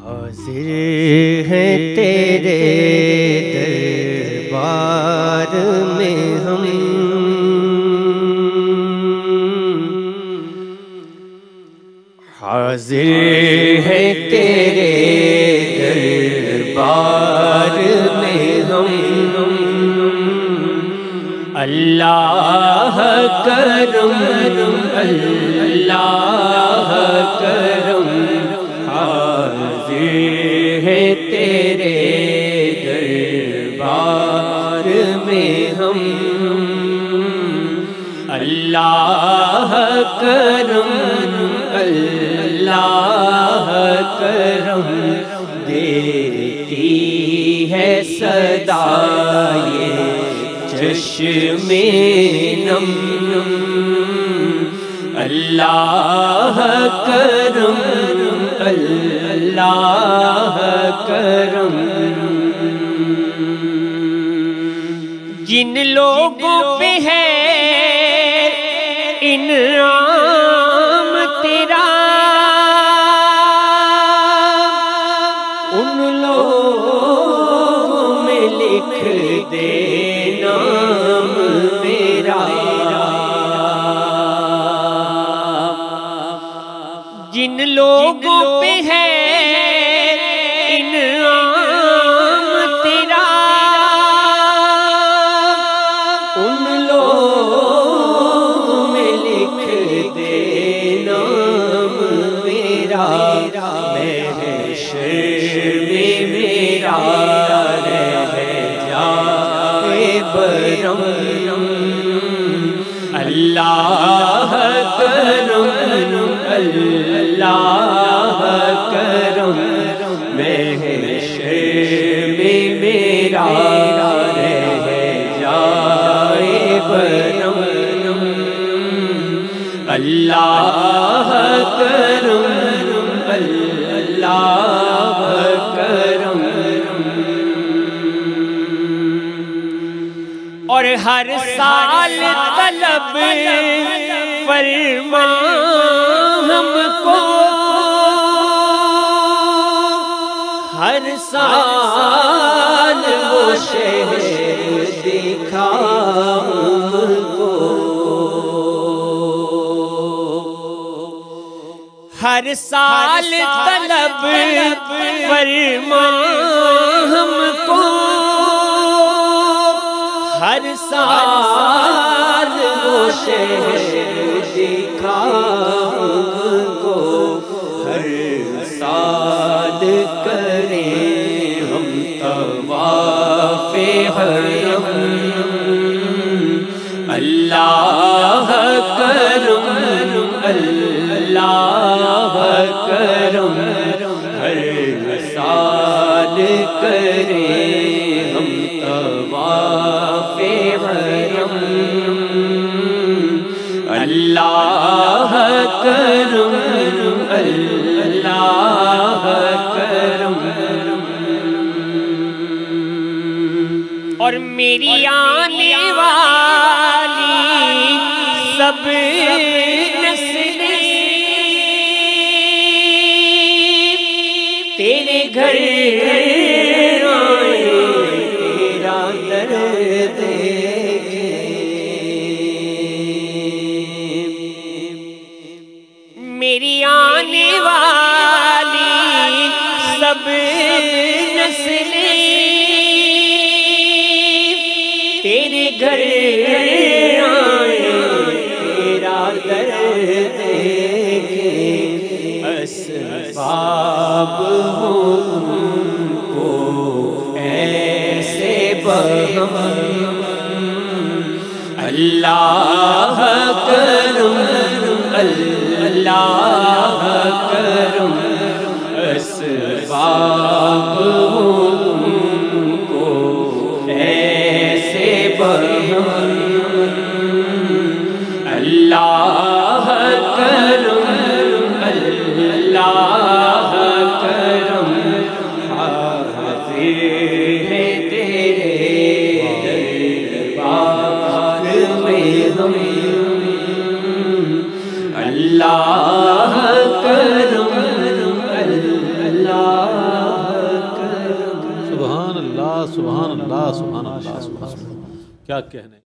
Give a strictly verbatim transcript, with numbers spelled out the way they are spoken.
حاضر ہیں تیرے دربار میں ہم، حاضر ہیں تیرے دربار میں ہم، اللہ کرم اللہ کرم، حاضر ہیں تیرے دربار میں ہم، اللہ کرم اللہ کرم، دیتی ہے صدا یہ چشم نم، اللہ کرم اللہ کرم، جن لوگوں پہ ہے انعام تیرا، ان لوگوں میں لکھ دے نام میرا، جن لوگوں پہ ہے انعام تیرا، ان لوگوں میں لکھ دے نام میرا، محشر میں میرا رہ جائے برم، اللہ کرم اللہ کرم، محشر میں میرا رہ جائے برم، اللہ کرم اللہ کرم، اور ہر سال طلب فرما ہم کو، ہر سال وہ شہر دکھا ہم کو، ہر سال طلب فرما ہم کو، ہر سال وہ شہر دکھا ہم کو، ہر سال کریں ہم طواف حرم، اللہ کرم اللہ کرم، ہر سال کریں ہم طواف حرم، اللہ کرم اللہ کرم، اور میری آنے والی سب نسلیں تیرے گھر آئیں، تیرا در دیکھیں، میری آنے والی سب نسلیں تیرے گھر آئیں، تیرا در دیکھیں، اسباب ہوں کو ایسے بہم، اللہ کرم اللہ کرم، اسباب ہوں کو ایسے بہم، اللہ کرم اللہ کرم، حاضر ہے تیرے دربار میں ہم، اللہ کرم اللہ اللہ سبحان اللہ سبحان اللہ سبحان اللہ، کیا کہنے